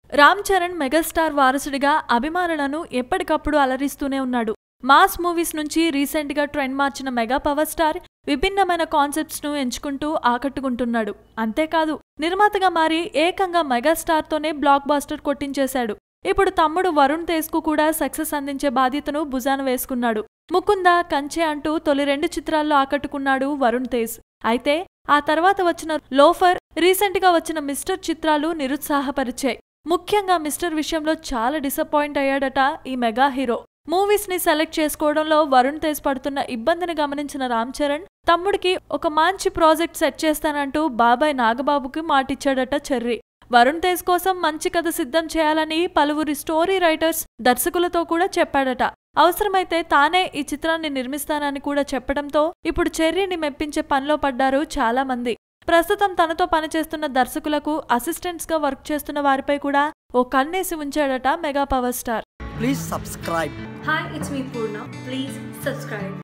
Ram Charan megastar వారసుడిగా అభిమానులను ఎప్పటికప్పుడు అలరిస్తూనే ఉన్నాడు. మాస్ మూవీస్ నుంచి రీసెంట్ గా ట్రెండ్ మార్చిన మెగా పవర్ స్టార్ విభిన్నమైన కాన్సెప్ట్స్ ను ఎంచుకుంటూ ఆకట్టుకుంటున్నాడు. అంతేకాదు నిర్మాతగా మారి ఏకంగా మెగాస్టార్ తోనే బ్లాక్ బాస్టర్ కొట్టించేశాడు. ఇప్పుడు తమ్ముడు వరుణ్ తేజ్ కు కూడా సక్సెస్ అందించే బాధ్యతను భుజాన వేసుకున్నాడు. ముకుంద, కంచె అంటూ తొలి 2 చిత్రాల్లో ఆకట్టుకున్నాడు వరుణ్ తేజ్. అయితే ఆ తర్వాత వచ్చిన లోఫర్, రీసెంట్ గా వచ్చిన మిస్టర్ చిత్రాలు నిరుత్సాహపరిచాయి. ముఖ్యంగా మిస్టర్ విషయంలో చాలా డిసప్పాయింట్ అయ్యాడట ఈ మెగా హీరో. మూవీస్ ని సెలెక్ట్ చేసుకోవడంలో వరుణ్ తేజ్ పడుతున్న ఇబ్బందిని గమనించిన రామ్ చరణ్ తమ్ముడికి ఒక మంచి ప్రాజెక్ట్ సెట్ చేస్తానంటూ బాబాయ్ నాగబాబుకి మాటిచ్చాడట చెర్రీ. వరుణ్ తేజ్ కోసం మంచి కథ సిద్ధం చేయాలని పలువురి స్టోరీ రైటర్స్, దర్శకులతో కూడా చెప్పాడట. అవసరమైతే తానే ఈ చిత్రాన్ని నిర్మిస్తానని కూడా చెప్పడంతో ఇప్పుడు చెర్రీని మెప్పించే పనిలో పడ్డారు చాలా మంది. ప్రస్తుతం తనతో పనిచేస్తున్న దర్శకులకు అసిస్టెంట్స్ గా వర్క్ చేస్తున్న వారిపై కూడా ఓ కన్నేసి ఉంచాడట mega power star. Please subscribe. Hi, it's me Purna. Please subscribe.